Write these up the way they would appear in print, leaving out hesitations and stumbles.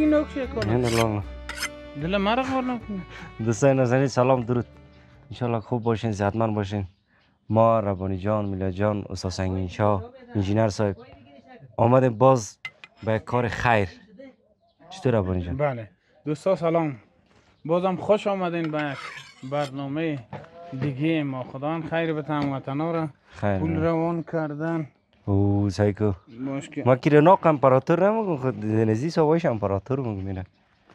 میگی نکشه کنم نه لالا دل مرا خور نکنه. دوستان نازنین سلام درود انشالله خوب باشین صحتمند باشین ما ربانی جان میلاد جان استاد سنگین شاه انجینر صاحب آمدیم باز به کار خیر چطور ربانی جان بله دوستا سلام بازم خوش آمدین به برنامه دیگه ما خدا خیر بتم وطنا را خیر پول روان کردن او سایکو مشکل ما کی رناق امپراتور نمیگم خود دنیزی سوایش امپراتور میگم میره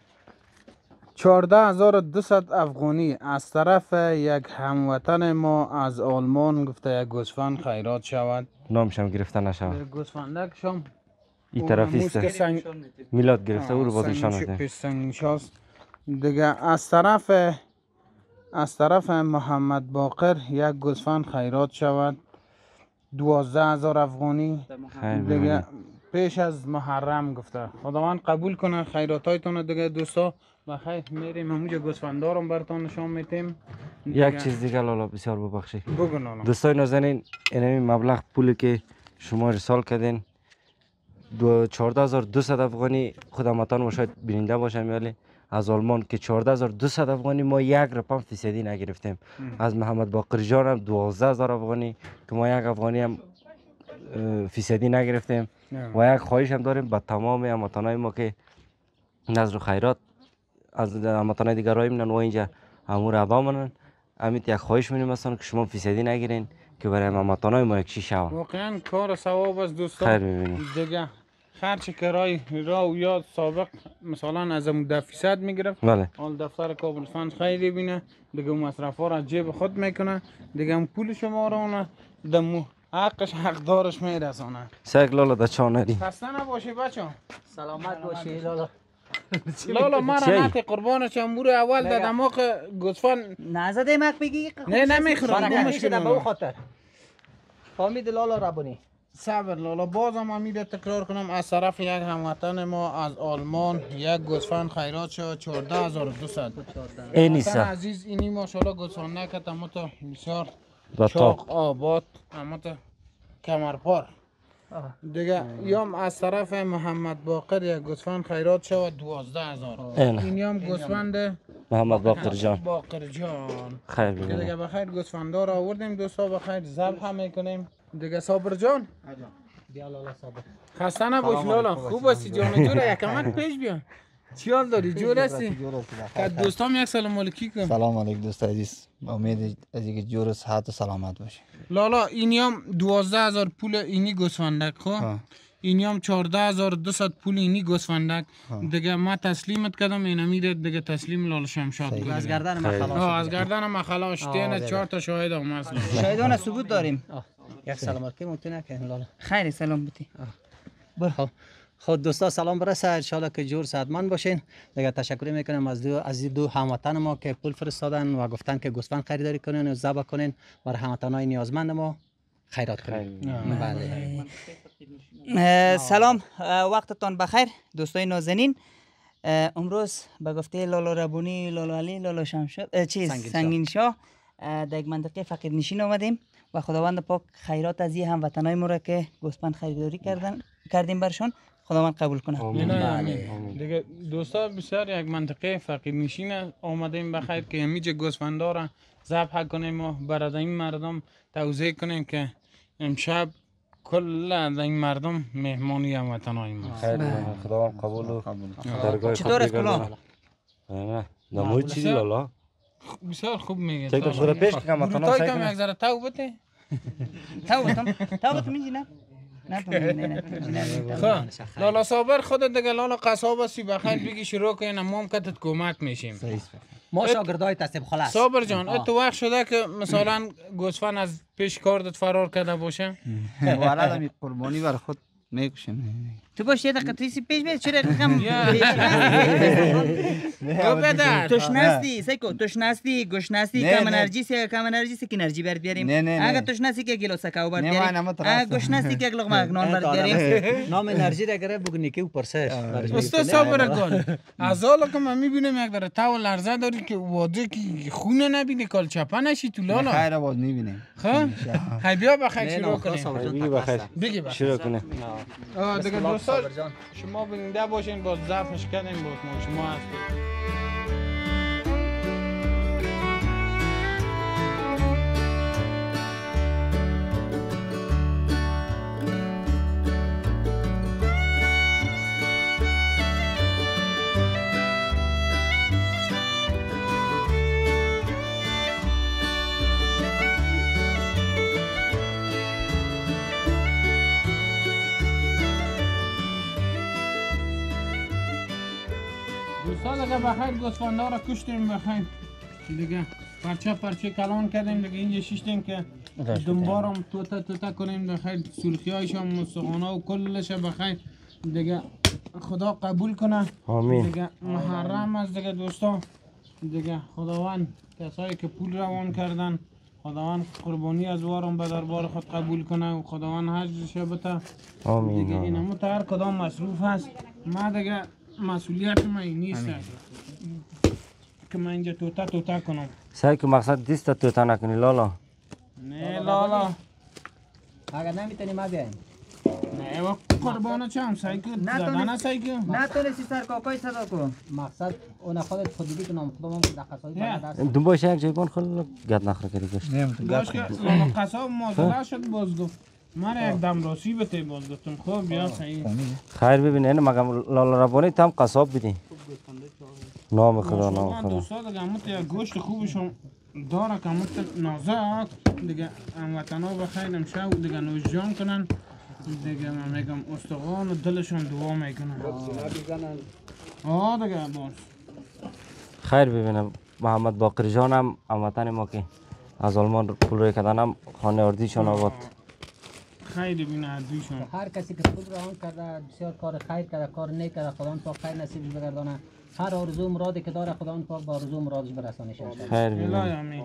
14200 افغانی از طرف یک هموطن ما از آلمان گفته یک گوسفند خیرات شود نامشم گرفته نشود گوسفندک شم این طرفی است میلاد گرفته او رو باز نشان میده دیگه از طرف محمد باقر یک گوسفند خیرات شود 12000 افغانی دیگه پیش از محرم گفته خداوند قبول کنه خیراتایتون دیگه دوستا بخیر میریم همونجا گوسفندارم براتون نشان میتیم یک چیز دیگه لالا بسیار ببخشید بگو لالا دوستای نازنین این مبلغ پولی که شما ارسال کردین 14200 افغانی خود هموطن ما شاید بیننده باشم ولی از آلمان که 14200 افغانی ما یک رقم فیصدی نگرفتیم از محمد باقر جان هم 12000 افغانی که ما یک افغانی هم فیصدی نگرفتیم و یک خواهش هم داریم به تمام هموطنای ما که نظر خیرات از هموطنای دیگر راه میرن و اینجا امور ادا منن امیت یک خواهش می‌کنیم مثلا که شما فیصدی نگیرین که برای هموطنای ما یک چی شود واقعا کار ثواب است دوستا خیر می‌بینیم دیگه خرچ کرای راه یا سابق مثلا از 10% میگرفت بله حال دفتر کابل فند خیلی بینه دیگه مصرف ها را جیب خود میکنه دیگه هم پول شما را اونه دمو حقش حقدارش میرسانه سگ لالا در چا نری خسته نباشی بچه سلامت باشی لالا لالا من را نتی قربانش امور اول در دماغ گوسفند نزده مک بگی نه نمیخورم مشکل به او خاطر فهمید لالا ربانی صبر لالا بازم امید تکرار کنم از طرف یک هموطن ما از آلمان یک گوسفند خیرات شد 14200 این نیست عزیز اینی ماشاءالله گوسفند نکت اما تو بسیار با چاق آباد اما تو کمرپار دیگه یام از طرف محمد باقر یک گوسفند خیرات شد 12000 این یام گوسفند محمد باقر جان باقر جان خیر دیگه ببینیم بخیر گوسفندا را آوردیم دوستا بخیر ذبح هم میکنیم دیگه صابر جان بیا لالا صابر خسته نباش لالا خوب هستی جان جوره یکمت پیش بیا چی حال داری جور هستی که دوستام یک سلام علیکی کن سلام علیکم دوست عزیز امید از اینکه جور و صحت و سلامت باشی لالا اینیام 12000 پول اینی گوسفندک خب اینیام 14200 پول اینی گوسفندک دیگه ما تسلیمت کردم اینا میره دیگه تسلیم لالا شمشاد از گردن ما خلاص از گردن ما خلاص تین 4 تا شاهد هم هست شاهدان ثبوت داریم یک سلام علیکم ممکنه که لالا خیر سلام بودی برو خود دوستا سلام برسه ان شاء الله که جور صحتمند باشین دیگه تشکر میکنم از دو هموطن ما که پول فرستادن و گفتن که گوسفند خریداری کنین و ذبح کنین برای هموطنای نیازمند ما خیرات کنین بله سلام وقتتان بخیر دوستای نازنین امروز به گفته لالا ربانی لالا علی لالا شمشاد سنگین شاه در یک منطقه فقیر نشین آمدیم و خداوند پاک خیرات از این هموطنای ما را که گوسفند خریداری کردیم برشان خداوند قبول کنه دیگه دوستا بسیار یک منطقه فقیر نشین آمدیم بخیر که همیشه گوسفندا را ذبح کنیم و برای این مردم توضیح کنیم که امشب کل این مردم مهمانی هموطنای ما خداوند قبول و درگاه چطور است کلام؟ نه نموی چیزی لالا بسیار خوب میگه چه که پیش که هموطنا سعی یک ذره تو بده تو بتم میگی نه لالا صابر خودت دیگه لالا قصاب هستی بخیر بگی شروع کن ما هم کتت کمک میشیم ما شاگردای تصیب خلاص صابر جان تو وقت شده که مثلا گوسفند از پیش کارت فرار کرده باشه ولد می قربانی بر خود میکشیم تو باش یه دقیقه تویسی پیش بید چرا رقم توش نستی سیکو توش نستی گوش نستی کم انرژی که انرژی برد بیاریم اگه توش نستی که گلو سکاو برد بیاریم اگه گوش نستی که لقمه نان برد بیاریم نام انرژی را گره بگنی که پرسش استاد صابر کن از حالا که من میبینم یک داره تو لرزه داری که واده که خونه نبینی کال چپه نشی تو لالا خیر آواز میبینیم خب بیا بخیر شروع کنیم بگی بخیر شروع کنیم دیگه دوستا دوستا صابر جان. شما بیننده باشین باز ضعفش کردیم باز ما شما هستید. دوستا دیگه بخیر گوسفندا را کشتیم بخیر دیگه پرچه کلان کردیم دیگه اینجا شیشتیم که دنبارم توتا کنیم بخیر سرخی هایشان مستخانه و کلش بخیر دیگه خدا قبول کنه. آمین. دیگه محرم است دیگه دوستا دیگه خداوند کسایی که پول روان کردن خداوند قربانی از وارم به دربار خود قبول کنه و خداوند حجش بده. آمین. دیگه اینمو تا هر کدام مصروف هست ما دیگه مسئولیت من نیست که من اینجا توتا کنم. سعی که مقصد دیست توتا نکنی لالا. نه لالا اگر نمیتونی ما بیایم. نه و قربانه چم سعی کن زدن سعی کن نتونستی سر کاکای صدا کن. مقصد اون خودت خودی کنم خودم که دقیقاً دست. دنبالش یک جای بان خود گد نخره کردی گشت. باش که لالا قصاب مازده شد باز گفت من یک دم راسی بته باز گفتم خب بیا صحیح. خیر ببین اینه مگم لالا ربانی تام قصاب بدی. نام خدا نام خدا. دوستا دیگه همون یک گوشت خوبشون داره که همون نازک دیگه هموطنا بخیر امشب دیگه نوشجان کنن دیگه من میگم استخوان و دلشون دعا میکنن. دیگه باش. خیر ببینم محمد باقر جان هم هموطن ما که از آلمان پول روی کردن هم خانه اردیشان آباد. خیلی بینه دویشون. هر کسی که پول روان کرده بسیار کار خیر کرده کار نیک کرده خداوند پاک خیر نصیب بگردانه. هر آرزو مرادی که داره خداوند پاک با آرزو مرادش برسانه شه. خیر ببینم. الهی آمین.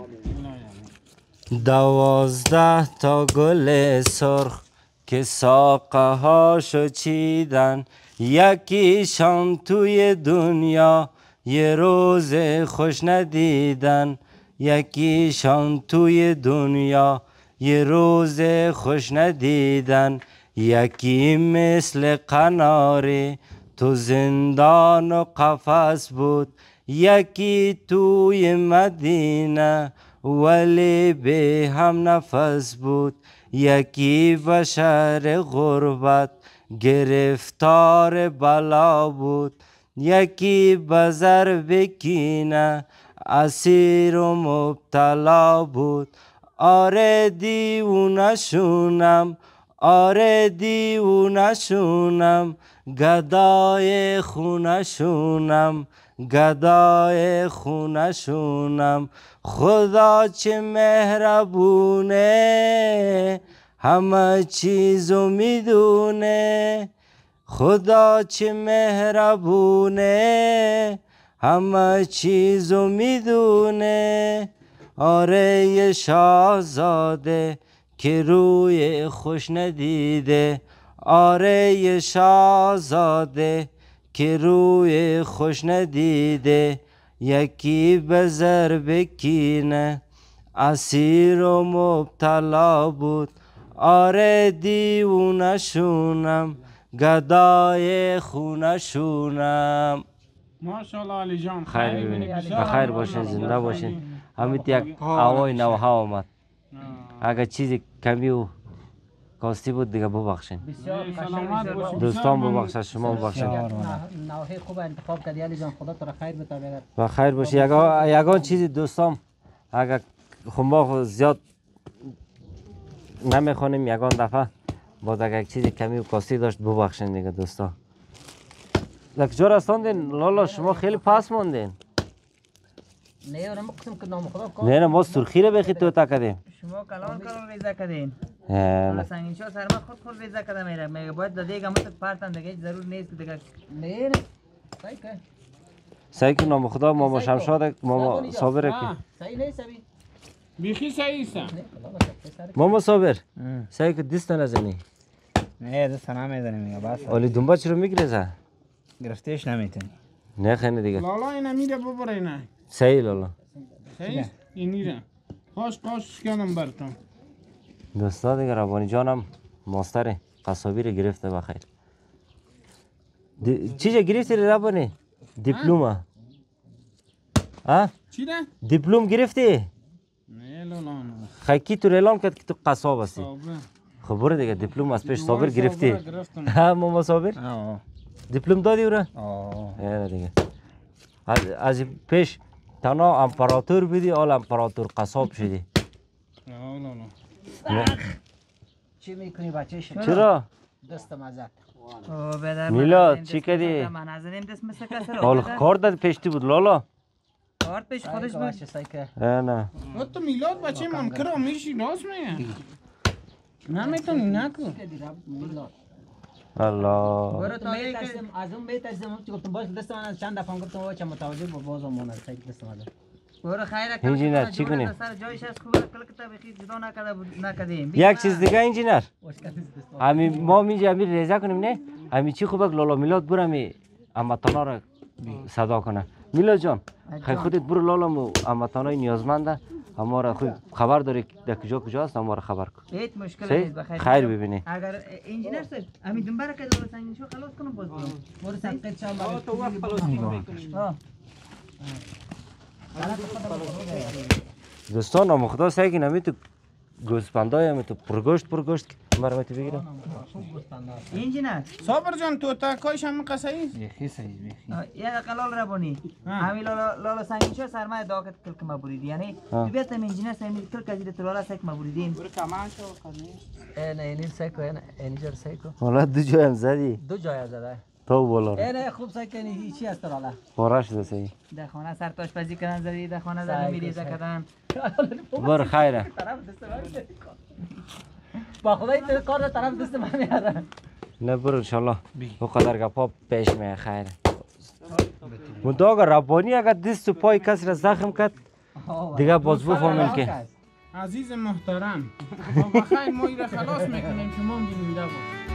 12 تا گل سرخ که ساقه هاشو چیدن یکیشان توی دنیا یه روز خوش ندیدن. یکیشان توی دنیا یه روز خوش ندیدن. یکی مثل قناری تو زندان و قفس بود. یکی توی مدینه ولی به هم نفس بود. یکی بشر غربت گرفتار بلا بود. یکی بزر بکینه اسیر و مبتلا بود. آره دیونشونم آره دیونشونم گدای خونشونم گدای خونشونم. خدا چه مهربونه همه چیزو میدونه. خدا چه مهربونه همه چیزو میدونه. آره یه شاهزاده که روی خوش ندیده. آره یه شاهزاده که روی خوش ندیده. یکی بزر بکینه اسیر و مبتلا بود. آره دیونشونم گدای خونشونم. ماشاءالله علی جان. خیر ببینید بخیر باشین زنده باشین. همین یک هوای نوها آمد. اگر چیزی کمی و کاستی بود دیگه ببخشین. سلامت باشین. دوستان ببخشید شما ببخشید. نوحه خوب انتخاب کردی علی جان خدا تو را خیر بده. بخیر باشی. یگان چیزی دوستان اگر خمبا زیاد نمیخونیم یگان دفعه باز اگر یک چیزی کمی و کاستی داشت ببخشین دیگه دوستان. لکجا رستاندین لالا شما خیلی پس موندین. نه من گفتم که نام خدا کار. نه ما سرخی رو بخی توتا کردیم. شما کلان ریزه کردین. نه سنگین شو سر ما خود ریزه کرده میگه باید دیگه مت پرتن دیگه ضرور نیست که دیگه نه صحیح که صحیح که نام خدا ماما شمشاد ماما صابر که صحیح نیست ابی بیخی صحیح است. ماما صابر صحیح که دست نزنی. نه دست نمیزنی میگه بس. ولی دنبال چرا میگریزه؟ گرفتیش نمیتونی. نه خیلی دیگه. لالا اینا میره ببره اینا. صحیح لالا. صحیح این میره. خواش کردم براتون. دوستا دیگه ربانی جانم ماستر قصابی رو گرفته بخیر. چیزا گرفتی ربانی؟ دیپلوما ها؟ چی ده؟ دیپلم گرفتی؟ نه لولان خیکی تو اعلام کرد که تو قصاب هستی صابر خب برو دیگه دیپلم از پیش صابر صابر گرفتی گرفتم. ها ماما صابر دیپلم دادی او را آه دیگه از پیش تنها امپراتور بودی حال امپراتور قصاب شدی لولان چی میکنی بچه شما؟ چرا؟ دست مزد میلاد چی کردی؟ من نظریم دست مثل کسی رو حال بدر. کار داد پیشتی بود لالا کارت پیش خودش بود. بچه سایکه نه تو میلاد بچه منکر میشی راست میگه نمیتونی نکن الله برو تا دیگه از اون میترسم چی گفتم باز دست من از چند دفعه گفتم بابا چه متوجه با بازم مونر سایک دست من برو خیر انجینر، چی کنیم؟ سر جایش از خوبه کل کتاب بخیر جدا نکردیم یک چیز دیگه انجینر امی ما میجی امی ریزه کنیم نه امی چی خوبه لالا میلاد برو امی امتانا را صدا کنه میلاد جان خیلی خودت برو لالا مو امتانای نیازمنده اما را خود خبر داری در کجا هست اما را خبر کن هیچ مشکل صحیح؟ نیست بخیر خیر ببینی اگر انجینر صاحب همین دنبال که دور سنگین شو خلاص کنم باز برو برو سقط چند بار تو وقت خلاص کنم دوستان نامخدا سعی که نمی تو گوسپندای همی تو پرگوشت مرا تو بگیرم انجینر صابر جان تو تاکایش هم قصایی بیخی صحیح بیخی یا قلال ربانی همین لالا سنگین شو سرمایه داغت کل که ما بریدی یعنی تو بیاستم انجینر سمی کل که زیر لالا سک ما بریدیم برو کمان شو کنی نه این سایکو نه انجر سایکو حالا دو جای هم زدی دو جای زده تو بالا نه خوب سایکو نه چی است لالا پاره شده صحیح در خانه سر تاشپزی کردن زدی در خانه زدن میریزه کردن بر خیره طرف دست من با خدای تو کار رو طرف دست من میاره نه برو انشالله او قدر گپا پیش می خیره منتها اگر ربانی اگر دست و پای کسی را زخم کرد دیگه باز بفهمیم که عزیز محترم با بخیر ما این را خلاص میکنیم شما هم بینیده باشید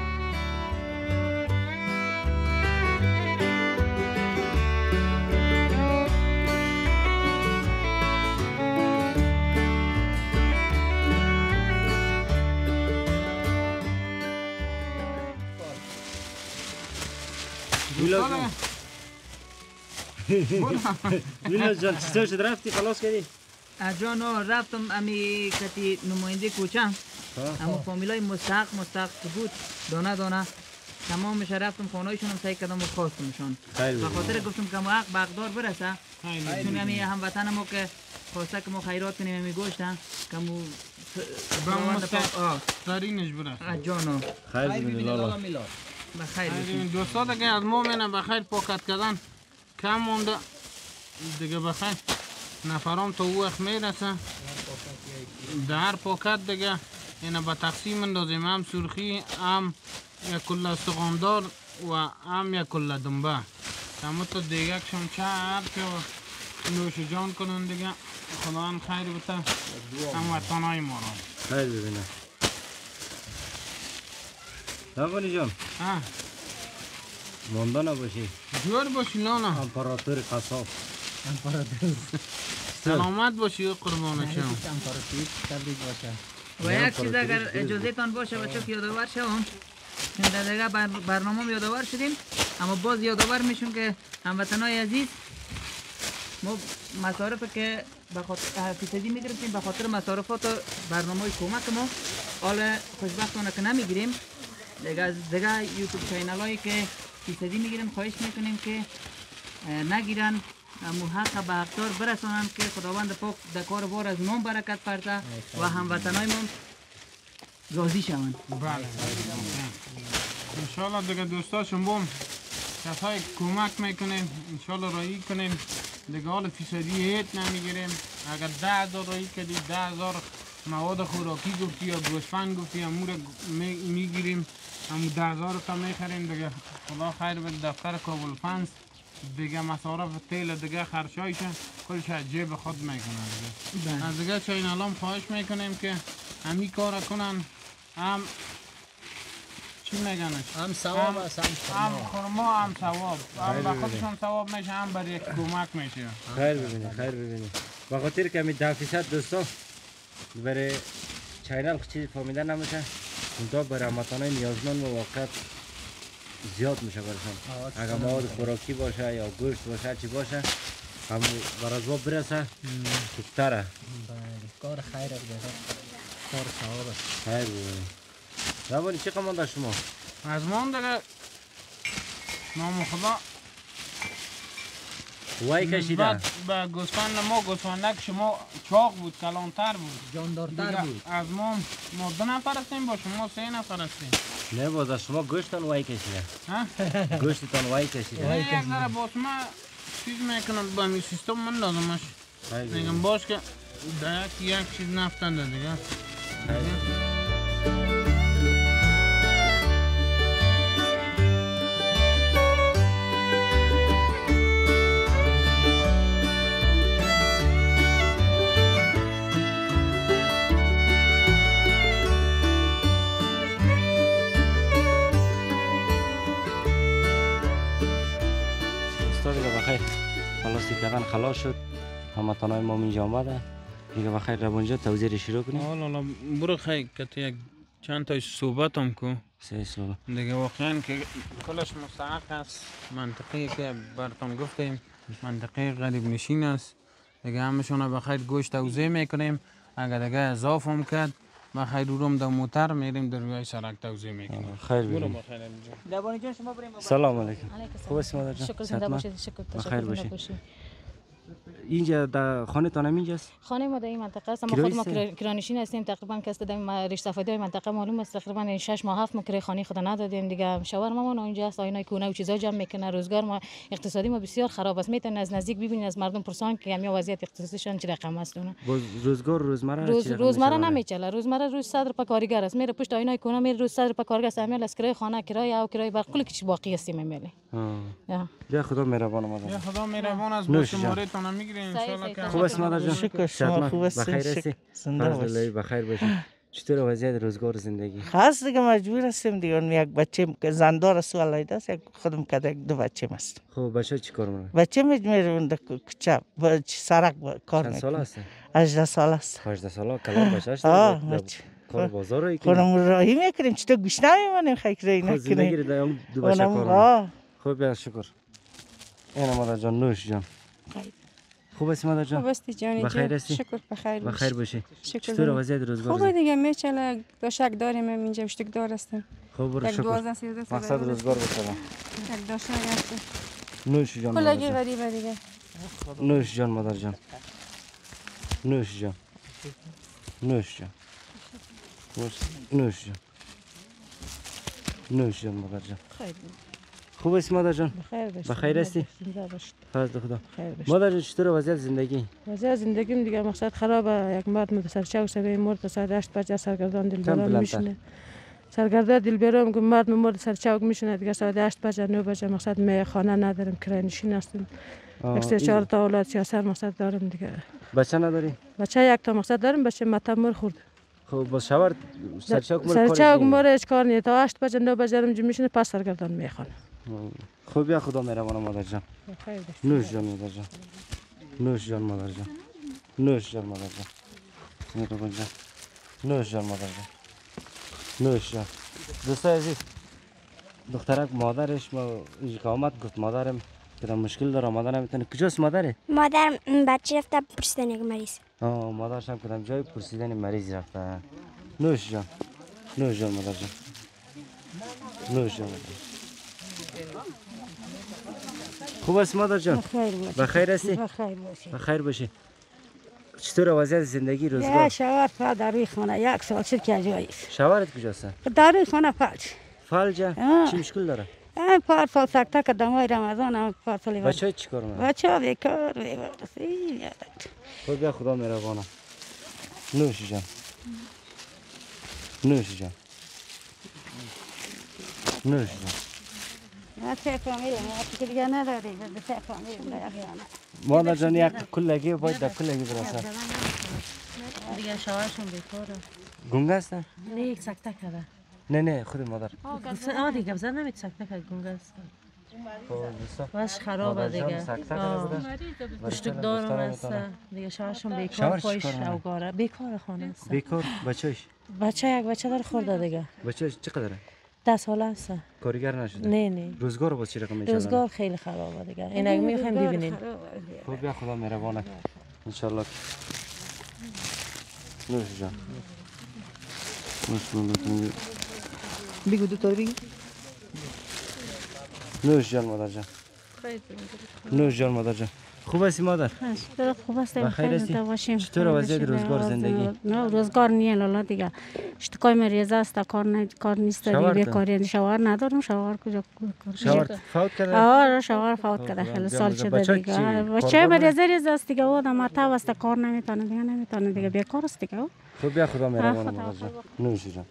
میلاد جان چطور شد رفتی خلاص کردی؟ جانو رفتم امی کتی نماینده کوچم اما فامیلای مستحق که بود دانه تمامش رفتم خانهایشون هم سعی کردم و خواستمشون به خاطر گفتم که ما حق به حقدار برسه چون امی هموطن ما که خواسته که ما خیرات کنیم امی گوشتن که مو با مستقرینش برسه جانو خیر ببینی لالا بخیر دوستا دیگه از مومنه بخیر پاکت کردن کم مونده دیگه بخیر نفرام تو وقت میرسه در پاکت دیگه اینه به تقسیم اندازیم هم سرخی هم یک کل سقاندار و هم یک کل دنبه همه تا دیگه کشم چهر که نوش جان کنن دیگه خداوند خیر بته هم وطنهای ما را خیر ببینم نبانی جان مانده نباشی جور باشی لالا امپراتور قصاب سلامت باشی و قربانشم و یک چیز اگر اجازه تان باشه بچه که یادآور شوم چون در دیگه برنامه یادآور شدیم اما باز یادآور میشون که هموطنای عزیز ما مصارف که به خاطر فیصدی میگرفتیم به خاطر مصارفات برنامه کمک ما حالا خوشبختانه که نمیگیریم دیگه از دیگه یوتیوب چینل هایی که فیصدی میگیریم خواهش میکنیم که نگیرن امو حق به حقدار برسانند که خداوند پاک در کار بار از اونام برکت فرسته و هموطنای ما راضی شوند. بله انشالله دیگه دوستاشون بوم کسای کمک میکنیم انشالله رایی کنیم دیگه حال فیصدی هیت نمیگیریم اگر 10,000 رایی کردی 10,000 مواد خوراکی گفتی یا گوسفند گفتی امور میگیریم امو 10,000 تا میخریم دیگه خدا خیر به دفتر کابل فنس دیگه مصارف تیل دیگه خرچایشه کلش از جیب خود میکنن دیگه از دیگه چینل هم خواهش میکنیم که همی کار کنن هم چی میگنش هم ثواب است هم خرما هم ثواب هم به خودشون ثواب میشه هم برای یک کمک میشه خیر ببینید به خاطر که می 10% دوستا برای چینل چیزی فهمیده نمیشه اونجا برای هموطنای نیازمند و واقعیت زیاد میشه برشان. اگر مواد خوراکی باشه یا گوشت باشه چی باشه هم بر از ما برسه خوبتره. کار خیر دیگه. کار ثواب است. خیر بود. روانی چی قمان داشت شما؟ از ما دیگه نام خدا وای کشیده. بعد به گوسفند ما گوسفندک شما چاق بود کلانتر بود جاندارتر بود. از ما 2 نفر هستیم با شما 3 نفر هستیم. نه باز از شما گوشتان وای کشیده. ها گوشتتان وای کشیده. یک ذره باز ما چیز میکنم با می سیستم من لازمش میگم باش که یک چیز نفتنده دیگه. کردن خلاص شد هموطنای ما اینجا آمده دیگه بخیر روانجا توزیع شروع کنیم. حالا برو خیلی که یک چند تا صحبت هم کو دیگه واقعا که کلش مستحق است. منطقه که براتون گفتیم منطقه غریب نشین است دیگه همشون بخیر گوشت توزیع میکنیم. اگر دیگه اضافه هم کرد بخیر روم در موتر میریم در روی سرک توزیع میکنیم. خیر برو بریم. بخیر اینجا. دوانی جان شما بریم. سلام علیکم. خوب است مادر جان؟ شکر زنده باشید. شکر بخیر باشید. اینجا در خانه تانم اینجاست؟ خانه ما در این منطقه است. ما خود ما کرانشین هستیم. تقریبا کس دادیم ریشت صفایی منطقه معلوم است. تقریبا 6 ماه 7 ماه کرایه خانه خود ندادیم دیگه. شوهر ما اونجا است. آینای کونه و چیزا جمع میکنه. روزگار ما اقتصادی ما بسیار خراب است. میتونن از نزدیک ببینید از مردم پرسان که همین وضعیت اقتصادیشان چه رقم است. روزگار روزمره نمیچله. روزمره روز صدر پا کارگر است. میره پشت آینای کونه میره روز صدر پا کارگر است. همین از کرایه خانه کرایه او کرایه برق کلی چیز باقی است میمونه. یا خدا مهربان مادر. یا خدا مهربان است. با شماره تون میگیریم ان شاء الله. خوب است مادر جان؟ شکر شما خوب هستید؟ بخیر هستی؟ زنده باشید. بخیر باشید. چطور وضعیت روزگار زندگی؟ خاص دیگه مجبور هستیم دیگه. اون یک بچه که زندار است و علایده است. خودم کده 2 بچه است. خب بچه چی کار میکنه؟ بچه میره اون کوچه سرک کار میکنه. چند سال است؟ 18 سال است. 18 سال کلام بچه است؟ کار بازار رو خودمون راهی میکنیم. چطور گوش نمیمونیم خیلی نکنیم. زندگی رو دارم 2 بچه کار میکنم. خب بیا شکر. اینا مادر جان نوش جان. خوب است مادر جان؟ خوب استی جانی جان. بخیر هستی؟ شکر بخیر باشی. بخیر باشی. شکر. چطور وضعیت روزگار؟ خوبه دیگه میچله. داشک داریم اینجا اشتک دار هستیم. خب برو شکر. 12 13 سال. مقصد روزگار بسلام. یک داشک هست. نوش جان. کلاگی غریبه دیگه. نوش جان مادر جان. نوش جان. نوش جان. نوش جان. نوش جان مادر جان. خوب است مادر جان؟ بخیر هستی؟ فضل خدا. مادر جان چطور وضعیت زندگی؟ وضعیت زندگیم دیگه مقصد خرابه. یک مرد متسرچه و سوی مرد ساعت 8 بجه سرگردان دلبرام میشینه. سرگردان دلبرام که مرد مرد سرچاوک میشینه دیگه ساعت 8 بجه 9 بجه مقصد می خانه ندارم کرایه نشین هستیم. 4 تا اولاد سیاست مقصد دارم دیگه. بچه نداری؟ بچه یک تا مقصد دارم بچه متمر خورد. خب با شوهر سرچاوک مرد کار نیست تا 8 بجه 9 بجه رم میشینه پس سرگردان میخوانه. خوب بیا خدا مهربان مادر جان. نوش جان مادر جان. نوش جان مادر جان. نوش جان مادر جان. مهربان جان. نوش جان مادر جان. نوش جان. دوستای عزیز دخترک مادرش ما اینجا آمد گفت مادرم که مشکل داره مادر نمیتونه. کجاست مادره؟ مادر بچه رفته پرسیدن یک مریض. مادرش هم کدام جای پرسیدن مریض رفته. نوش جان. نوش جان مادر جان. نوش جان مادر. خوب است مادر جان؟ بخیر هستی؟ بخیر باشی. چطور وضعیت زندگی روزگار؟ شوهر فعل در روی خانه 1 سال شد که جایی. شوهرت کجاست؟ در روی خانه فلج. فلجه؟ چی مشکل داره؟ پارسال سکته که دمای رمضان هم پارسالی بود. بچه چی کار میکنن؟ بچه بیکار خود بیا خدا مهربانه. نوش جان. نوش جان. نوش جان. مادر جان یک کلگی باید در کلگی برسه. دیگه شوهرشون بیکاره. گنگ هستن؟ نه یک سکته کرده. نه خود مادر. دیگه بزن نمید سکته کرد گنگ است. باش خرابه دیگه. پشتک دارم است. دیگه شوهرشون بیکار پایش اوگاره. بیکار خانه است. بیکار بچهش؟ بچه یک بچه داره خورده دیگه. بچهش چقدره؟ 10 ساله است. کارگر نشده؟ نه. روزگار باز چی رقم میشه؟ روزگار خیلی خرابه دیگه. اینا میخوایم ببینیم. خب بیا خدا مهربانه. ان شاء الله. نوش جان. بگو دو تا بگو. نوش جان مادر جان. نوش جان مادر جان. خوب هستی مادر؟ خوب است. بخیر هستی؟ چطور وضعیت روزگار زندگی؟ نه روزگار نیه لالا دیگه. اشتکای مریض است کار نیست دیگه بیکاری. شوهر ندارم. شوهر کجا کار؟ شوهر فوت کرده؟ آره شوهر فوت کرده خیلی سال شده دیگه. بچه مریض است دیگه. آدم متا است کار نمیتونه دیگه نمیتونه دیگه بیکار است دیگه. خب بیا خدا مهربانه مادر جان. نوش جان.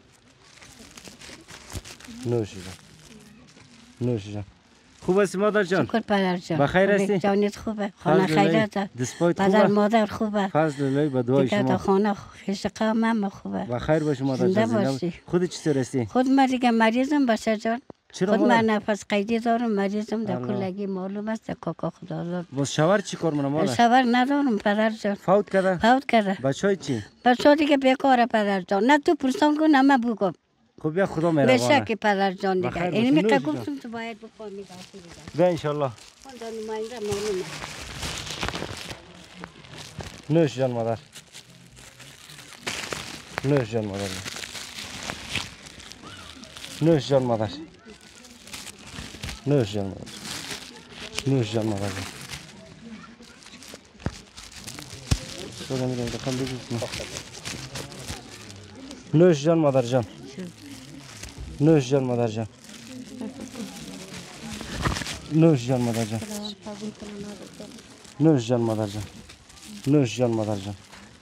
نوش جان. نوش جان. خوب هستی مادر جان؟ شکر پدر جان. بخیر هستی؟ جانت خوبه. خانه خیرت. دسپایت پدر خوبه؟ مادر خوبه. فضل الله به دعای شما. دیگه خانه خشق مام خوبه. بخیر باشی مادر جان. خودت چطور هستی؟ خود من دیگه مریضم بچه جان. چرا خود من نفس قیدی دارم مریضم در کلگی معلوم است کاکا خدا دار. باز شوهر چی کار مونه مادر؟ شوهر ندارم پدر جان. فوت کرده؟ فوت کرده. بچهای چی؟ بچه دیگه بیکاره پدر جان. نه تو پرسان کن نه من بگم. خب بیا خدا مهربانه. بشک پدر جان دیگه. اینی میگفتم تو باید بفهمی بیا ان شاء الله. خدا نماینده معلومه. نوش جان مادر. نوش جان مادر. نوش جان مادر. نوش جان مادر. نوش جان مادر. نوش جان مادر جان. نوش جان مادر جان. نوش جان مادر جان. نوش جان مادر جان. نوش جان مادر جان.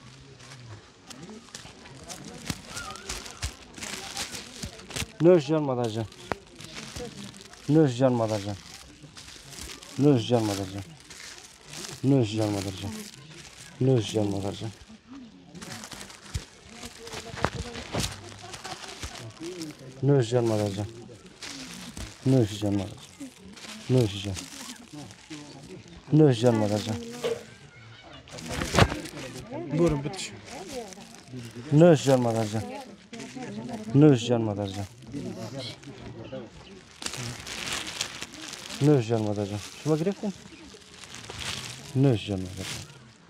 نوش جان مادر جان. نوش جان مادر جان. نوش جان مادر جان. نوش جان مادر جان. نوش جان مادر جان. نوش جان مادر جان. نوش جان مادر جان. نوش جان. نوش جان مادر جان. برو بتش. نوش جان مادر جان. نوش جان مادر جان. نوش جان مادر جان. شما گرفتین؟ نوش جان مادر جان.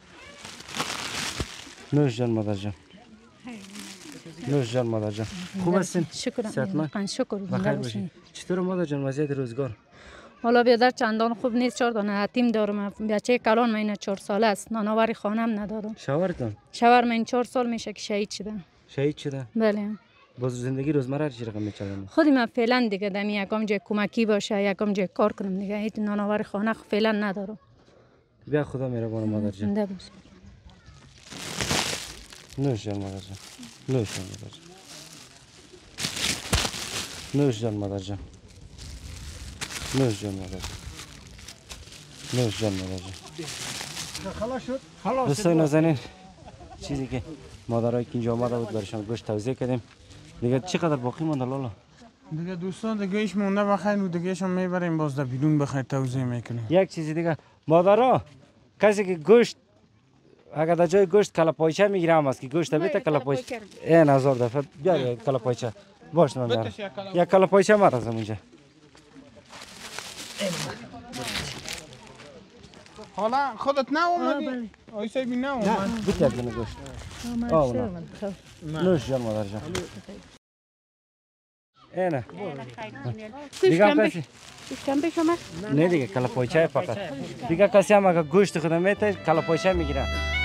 نوش جان مادر جان. نوش جان مادر جان. خوب هستین؟ شکر. شکر. بخیر باشین. چطور مادر جان وضعیت روزگار؟ حالا بیادر چندان خوب نیست. 4 دانه یتیم دارم. بچه کلان من 4 ساله است. نانآوری خانم ندارم. شوهرتون؟ شوهر من 4 سال میشه که شهید شده. شهید شده؟ بله. باز زندگی روزمره چی رقم میچرونه؟ خودی من فعلا دیگه دمی یکم جای کمکی باشه یکم جای کار کنم دیگه. هیچ نانآوری خانه فعلا ندارم. بیا خدا مهربان مادر جان. زنده باش. نوش جان مادر جان. نوش جان مادر جان. نوش جان مادر جان. نوش جان مادر جان. نوش جان مادر جان. خلاص شد. دوستان نازنین چیزی که مادرایی که اینجا آمده بود برشان گوشت توزیع کردیم. دیگه چقدر باقی مونده لالا؟ دیگه دوستان دیگه ایش مونده بخیر و دیگه ایشون میبریم باز در بیرون بخیر توزیع میکنیم. یک چیزی دیگه مادرها کسی که گوشت اگر در جای گوشت کلپایچه میگیره هم است که گوشت بیت کلپایچه این 1000 دفعه بیا کلپایچه باش من بیارم یک کلپایچه مرزم اینجا. حالا خودت نه اومدی؟ آیسای بی نه اومد؟ بیت یک دونه گوشت. نوش جان مادر جان. اینه دیگه هم کسی نه دیگه کلپایچه فقط دیگه کسی هم اگر گوشت خودم میته کلپایچه میگیره.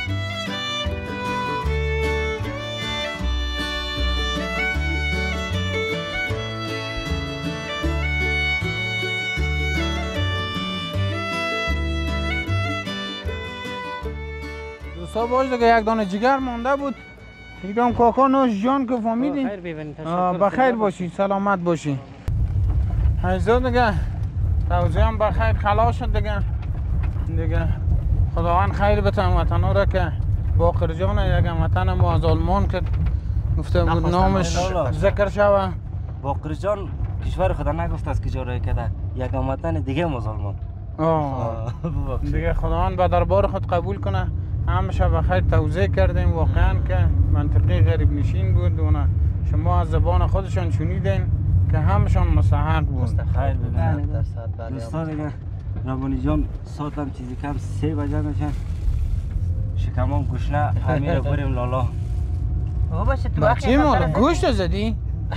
دوستا باش دیگه یک دانه جگر مونده بود. دیدم کاکا نوش جان که فهمیدین؟ بخیر باشی سلامت باشی. حیزا دیگه توزیع هم بخیر خلاص شد دیگه خداوند خیر بتن وطنا را که باقر جان یک وطن ما از آلمان که گفته بود نامش ذکر شوه. باقر جان کشور خدا نگفته از کجا را کده یک وطن دیگه ما از آلمان. دیگه خداوند به دربار خود قبول کنه. همشه بخیر توزیع کردیم واقعا که منطقه غریب نشین بود و شما از زبان خودشان شنیدین که همشان مستحق بود. خیر ببینم. بله. دوستان دیگه ربانی جان ساعتم چیزی کم 3 بجه میشن. شکمم گشنه همین رو بریم لالا. باشه تو بچه مال گوشت زدی؟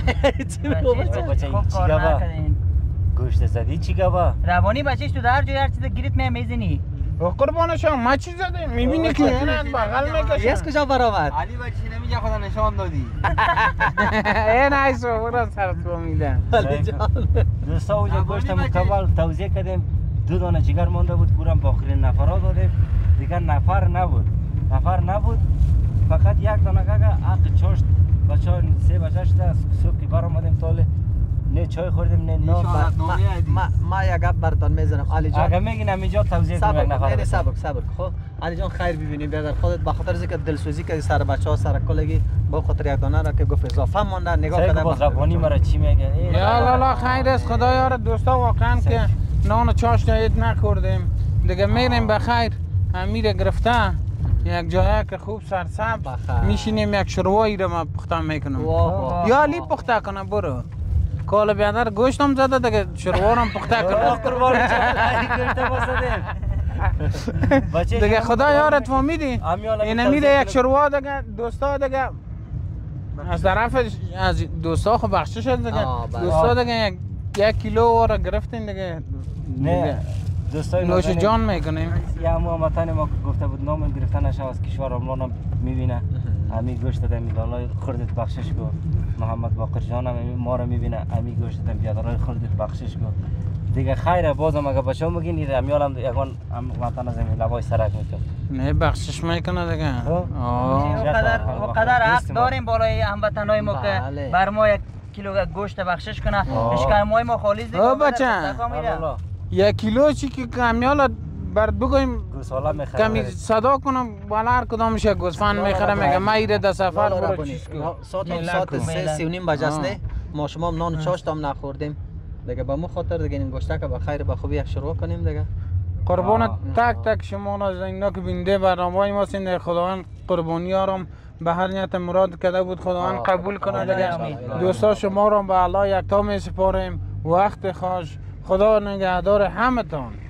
گوشت زدی چی گفت؟ روانی بچهش تو در جای هر چیز گیرت میزنی. قربانشان ما چی زدیم؟ میبینی که این از بغل میکشه. از کجا برآمد؟ علی بچه نمیگه خدا نشان دادی. این ایسو برا سر تو میدن. دوستا اونجا گوشت مکمل توزیع کردیم. 2 دانه جگر مانده بود پورم با آخرین نفرها دادیم. دیگر نفر نبود. فقط یک دانه که حق چاشت بچه‌ها 3 بجه شده صبح که برآمدیم تاله نه چای خوردیم نه نان. ما یک گپ براتون میزنم علی جان. اگه میگین همینجا توضیح کنم یک نفر. صبر. خب علی جان خیر ببینیم بیادر خودت به خاطر اینکه دلسوزی که سر بچه‌ها سر کلگی با خاطر یک دانه را که گفت اضافه مونده نگاه کرده باز ربانی مرا چی میگه؟ یا لالا خیر است خدا یار دوستا واقعا که نان و چاشت عید نخوردیم دیگه میریم بخیر امیر گرفته یک جایی که خوب سرسبز میشینیم یک شروایی رو ما پخته میکنم یا علی پخته کنه برو کال بیادر گوشتم زده دیگه شروارم پخته کنه دیگه خدا یارت فهمیدی این میره یک شروع دیگه دوستا دیگه از طرف از دوستا خب بخشش شد دیگه دوستا دیگه 1 کیلو رو گرفتین دیگه نه دوستای نوش جان میکنیم یا محمدان ما گفته بود نام گرفتن نشه از کشور املان میبینه همین گوشت دادم میلالای خردت بخشش کو محمد باقر جان هم ما رو میبینه همین گوشت دادم بیادرای خردت بخشش کو دیگه خیره بازم اگه بچه‌ها میگین این امیالم یگان وطن از این لوای سرک میکنه نه بخشش میکنه دیگه وقدر حق داریم بالای هموطنای ما که بر ما 1 کیلو گوشت بخشش کنه اشکال ما خالص دیگه بچه 1 کیلو چی که کمیال بر بگویم کمی صدا کنم بالا هر کدامش گوسفند میخره میگه ما ایره در سفر برو چیز کن ساعت 3:30 بجه است ما شما نان و چاشت هم نخوردیم دیگه به مو خاطر دیگه این گوشت که بخیر به خوبی یک شروع کنیم دیگه قربان تک شما از اینا که بینده برنامه‌های ما سین خداوند قربانی آرام به هر نیت مراد کرده بود خداوند قبول کنه دیگه دوستا شما رو به الله یکتا می سپاریم وقت خوش خدا نگهدار همتون